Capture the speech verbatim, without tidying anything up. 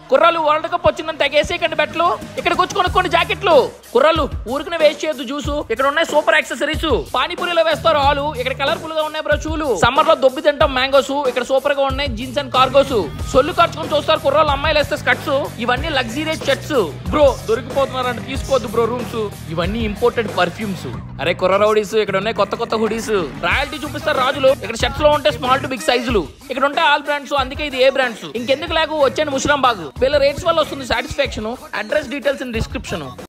కుర్రాలు world cup వచ్చిందని తెగేసేకండి బెట్లు. ఇక్కడికి వచ్చి కొనుక్కోండి జాకెట్లు. కుర్రాలు ఊరికి వేస్ట్ చేయొద్దు జ్యూసు. ఇక్కడ ఉన్నాయి సూపర్ యాక్సెసరీస్. పానీపూరిలో వేస్తారు ఆలు. ఇక్కడ కలర్ఫుల్ గా ఉన్నాయి బ్రో షూలు. సమ్మర్ లో దొబ్బి తింటాం మ్యాంగోస్. ఇక్కడ సూపర్ గా ఉన్నాయి జీన్స్ అండ్ కార్గోస్. సొల్లు ఖర్చుకొని చూస్తారు కుర్రాలు. అమ్మాయిలు వేస్తే స్కర్ట్స్. ఇవన్నీ లగ్జరీస్ షర్ట్స్. బ్రో దొరికిపోతున్నారంటే తీసుకోవద్దు బ్రో రూమ్స్. ఇవన్నీ ఇంపోర్టెడ్ పర్ఫ్యూమ్స్. అరే కుర్ర రౌడీస్ ఇక్కడ ఉన్నాయి కొత్త కొత్త హుడీస్. రాయల్టీ చూపిస్తారు రాజులు. ఇక్కడ షర్ట్స్ లో ఉంటే స్మాల్ టు బిగ్ సైజులు. ఇక్కడ ఉంటాయి ఆల్ బ్రాండ్స్. అందుకే ఇది ఏ బ్రాండ్స్. ఇంకెందుకు లేకు వచ్చాను ముషిరాంబాగ్. వీళ్ళ రేట్స్ వల్ల వస్తుంది satisfaction. Address details in description.